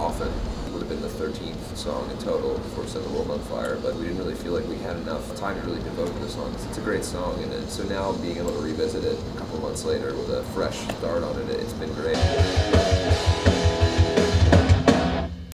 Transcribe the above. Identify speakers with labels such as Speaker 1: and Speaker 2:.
Speaker 1: often. It would have been the 13th song in total for Set the World on Fire, but we didn't really feel like we had enough time to really devote to the song. It's a great song, and so now being able to revisit it a couple months later with a fresh start on it, it's been great.